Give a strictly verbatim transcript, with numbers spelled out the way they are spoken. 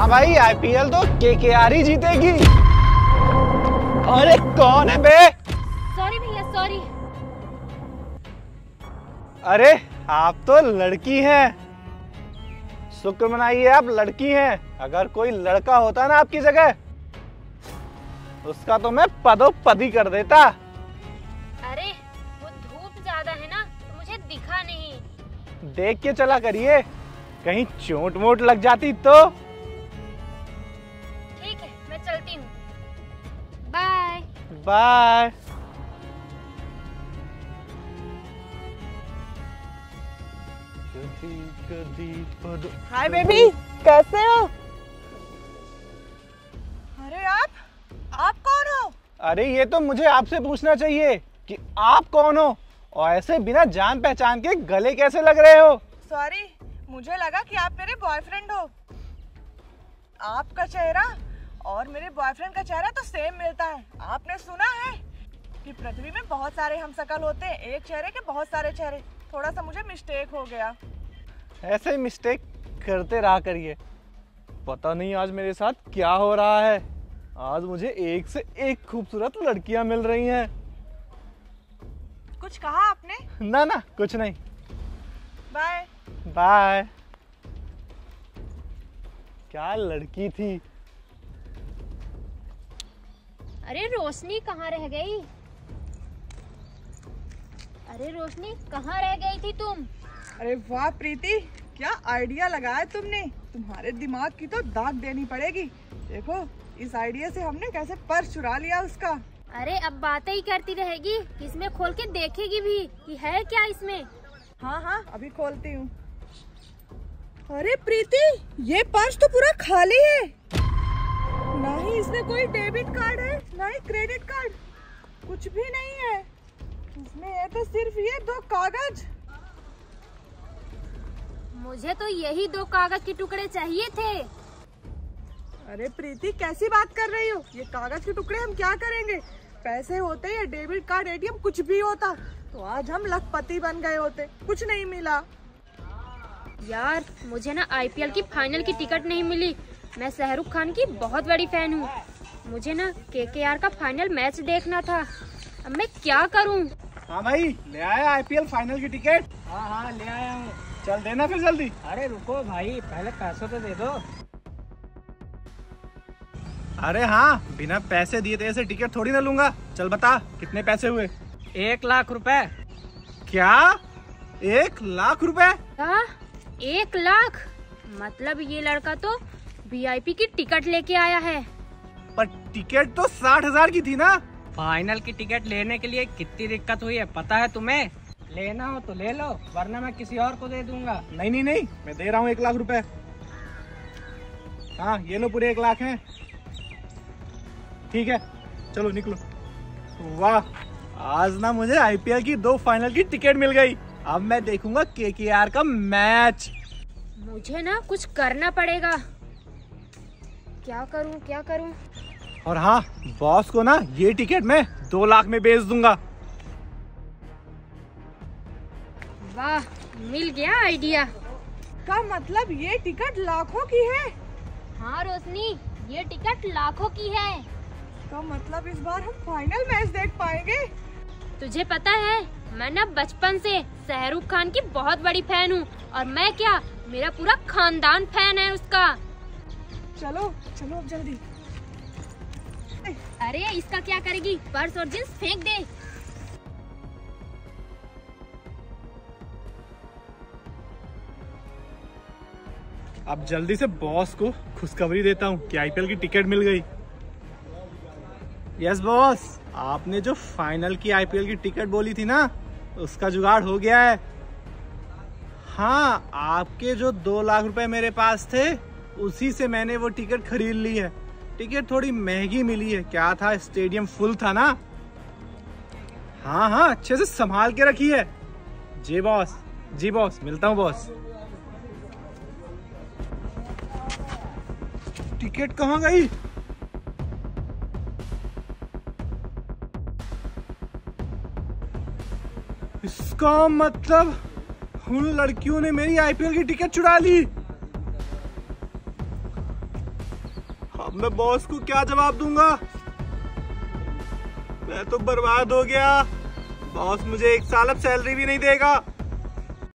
हाँ भाई, आईपीएल तो केकेआर ही जीतेगी। अरे कौन है बे? सॉरी भैया, सॉरी। अरे आप तो लड़की हैं। शुक्र मनाइए आप लड़की हैं। अगर कोई लड़का होता ना आपकी जगह, उसका तो मैं पदोपदी कर देता। अरे वो धूप ज्यादा है ना, तो मुझे दिखा नहीं। देख के चला करिए, कहीं चोट मोट लग जाती तो। ठीक है, मैं चलती हूँ। Bye bye. हाय बेबी, कैसे हो? अरे आप आप कौन हो? अरे ये तो मुझे आपसे पूछना चाहिए कि आप कौन हो, और ऐसे बिना जान पहचान के गले कैसे लग रहे हो? सॉरी, मुझे लगा कि आप मेरे बॉयफ्रेंड हो। आपका चेहरा और मेरे बॉयफ्रेंड का चेहरा तो सेम मिलता है। आपने सुना है कि पृथ्वी में बहुत सारे हमशक्ल होते हैं, एक चेहरे के बहुत सारे चेहरे। थोड़ा सा मुझे मिस्टेक हो गया। ऐसे ही मिस्टेक करते रहा करिए। पता नहीं आज मेरे साथ क्या हो रहा है। आज मुझे एक से एक खूबसूरत लड़कियां मिल रही हैं। कुछ कहा आपने? ना ना, कुछ नहीं। Bye bye. क्या लड़की थी। अरे रोशनी कहाँ रह गई? अरे रोशनी, कहाँ रह गई थी तुम? अरे वाह प्रीति, क्या आइडिया लगाया तुमने। तुम्हारे दिमाग की तो दाग देनी पड़ेगी। देखो इस आइडिया से हमने कैसे पर्स चुरा लिया उसका। अरे अब बातें ही करती रहेगी, इसमें खोल के देखेगी भी कि है क्या इसमें। हाँ हाँ, अभी खोलती हूँ। अरे प्रीति, ये पर्स तो पूरा खाली है। ना ही इसमें कोई डेबिट कार्ड है, ना ही क्रेडिट कार्ड, कुछ भी नहीं है। इसमें है तो सिर्फ ये दो कागज। मुझे तो यही दो कागज के टुकड़े चाहिए थे। अरे प्रीति, कैसी बात कर रही हो? ये कागज के टुकड़े हम क्या करेंगे? पैसे होते या डेबिट कार्ड, एटीएम, कुछ भी होता तो आज हम लखपति बन गए होते। कुछ नहीं मिला। यार मुझे ना आईपीएल की फाइनल की टिकट नहीं मिली। मैं शाहरुख खान की बहुत बड़ी फैन हूँ। मुझे ना केकेआर का फाइनल मैच देखना था। अब मैं क्या करूँ? हाँ भाई, ले आया आईपीएल फाइनल की टिकट? हाँ हाँ ले आया हूँ। चल देना फिर जल्दी। अरे रुको भाई, पहले पैसे तो दे दो। अरे हाँ, बिना पैसे दिए तो ऐसे टिकट थोड़ी ना लूंगा। चल बता कितने पैसे हुए? एक लाख रुपए। क्या? एक लाख रुपए? क्या? एक लाख? मतलब ये लड़का तो वीआईपी की टिकट लेके आया है। पर टिकट तो साठ हजार की थी ना। फाइनल की टिकट लेने के लिए कितनी दिक्कत हुई है पता है तुम्हें? लेना हो तो ले लो, वरना मैं किसी और को दे दूंगा। नहीं नहीं नहीं, मैं दे रहा हूँ एक लाख रुपए। हाँ ये लो, पूरे एक लाख हैं। ठीक है चलो निकलो। वाह, आज ना मुझे आईपीएल की दो फाइनल की टिकट मिल गई। अब मैं देखूंगा केकेआर का मैच। मुझे ना कुछ करना पड़ेगा। क्या करूं क्या करूं? और हाँ, बॉस को ना ये टिकट मैं दो लाख में बेच दूंगा। वाह, मिल गया आइडिया। का मतलब ये टिकट लाखों की है? हाँ रोशनी, ये टिकट लाखों की है। का मतलब इस बार हम फाइनल मैच देख पाएंगे। तुझे पता है, मैं ना बचपन से शाहरुख खान की बहुत बड़ी फैन हूँ। और मैं क्या, मेरा पूरा खानदान फैन है उसका। चलो चलो अब जल्दी। अरे इसका क्या करेगी? पर्स और जींस फेंक दे। अब जल्दी से बॉस को खुशखबरी देता हूँ कि आईपीएल की टिकट मिल गई। यस बॉस, आपने जो फाइनल की आईपीएल की टिकट बोली थी ना, उसका जुगाड़ हो गया है। हाँ, आपके जो दो लाख रुपए मेरे पास थे, उसी से मैंने वो टिकट खरीद ली है। टिकट थोड़ी महंगी मिली है। क्या था, स्टेडियम फुल था ना। हाँ हाँ, अच्छे से संभाल के रखी है। जी बॉस, जी बॉस, मिलता हूँ बॉस। टिकट कहाँ गई? इसका मतलब उन लड़कियों ने मेरी आईपीएल की टिकट चुरा ली। अब मैं बॉस को क्या जवाब दूंगा? मैं तो बर्बाद हो गया। बॉस मुझे एक साल अब सैलरी भी नहीं देगा।